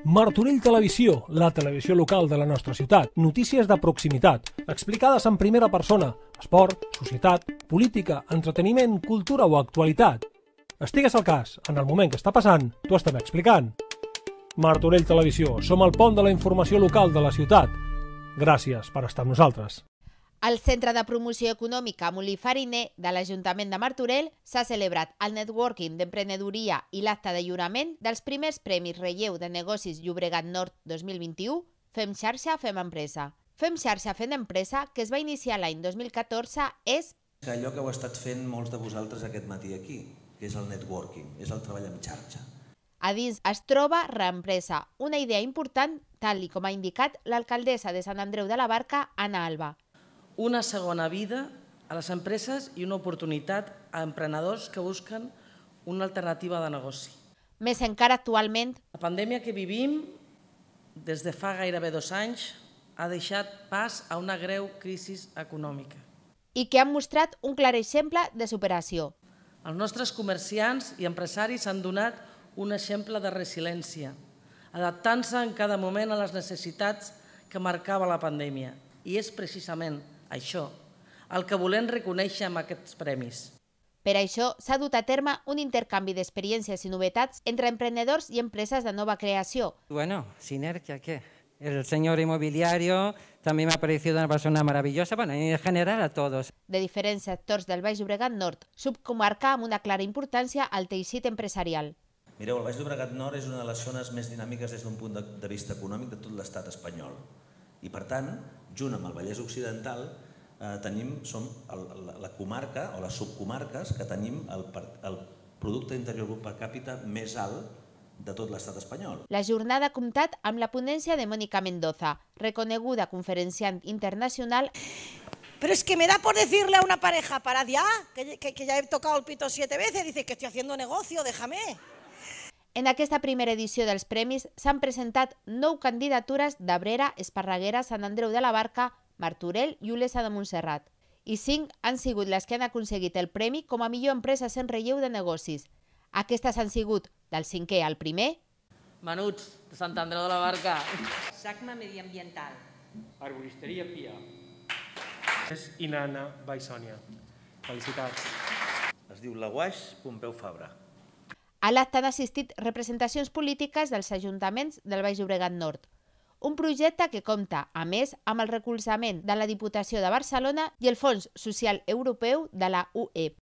Martorell Televisió, la televisió local de la nostra ciutat. Notícies de proximitat, explicades en primera persona. Esport, societat, política, entreteniment, cultura o actualitat. Estigues al cas, en el moment que està passant, t'ho estem explicant. Martorell Televisió, som el pont de la informació local de la ciutat. Gràcies per estar amb nosaltres. Al Centre de Promoció Econòmica Molí Fariner de l'Ajuntament de Martorell s'ha celebrat el networking d'emprenedoria i l'acte de lliurament dels primers Premis Relleu de Negocis Llobregat Nord 2021 Fem Xarxa, Fem Empresa. Fem Xarxa, Fem Empresa, que es va iniciar l'any 2014, és allò que heu estat fent molts de vosaltres aquest matí aquí, que és el networking, és el treball en xarxa. A dins es troba Reempresa, una idea important, tal com ha indicat l'alcaldessa de Sant Andreu de la Barca, Anna Alba. Una segona vida a les empreses i una oportunitat a emprenedors que busquen una alternativa de negoci. Més encara actualment, La pandèmia que vivim des de fa gairebé 2 anys ha deixat pas a una greu crisi econòmica. i que han mostrat un clar exemple de superació. Els nostres comerciants i empresaris han donat un exemple de resiliència, adaptant-se en cada moment a les necessitats que marcava la pandèmia. I és precisament això el que volem reconèixer amb aquests premis. Per això s'ha dut a terme un intercanvi d'experiències i novetats entre emprenedors i empreses de nova creació. Bueno, sinergia, ¿qué? El señor inmobiliario también me ha parecido una persona maravillosa, bueno, y en general a todos. De diferents sectors del Baix Llobregat Nord, subcomarca amb una clara importància al teixit empresarial. Mireu, el Baix Llobregat Nord és una de les zones més dinàmiques des d'un punt de vista econòmic de tot l'estat espanyol. I per tant, junt amb el Vallès Occidental, som la comarca o les subcomarques que tenim el producte interior brut per càpita més alt de tot l'estat espanyol. La jornada ha comptat amb la ponència de Mónica Mendoza, reconeguda conferenciant internacional. Pero es que me da por decirle a una pareja, parad ya, que ya he tocado el pito 7 veces, dice que estoy haciendo negocio, déjame. En aquesta primera edició dels premis s'han presentat 9 candidatures d'Abrera, Esparreguera, Sant Andreu de la Barca, Martorell i Olesa de Montserrat. I 5 han sigut les que han aconseguit el premi com a millor empresa en relleu de negocis. Aquestes han sigut del 5è al primer. Menuts, de Sant Andreu de la Barca. SACMA Mediambiental. Arboristeria Pia. És Inanna Baisònia. Felicitats. Es diu La Guaix Pompeu Fabra. A l'acte han assistit representacions polítiques dels ajuntaments del Baix Llobregat Nord. Un projecte que compta, a més, amb el recolzament de la Diputació de Barcelona i el Fons Social Europeu de la UE.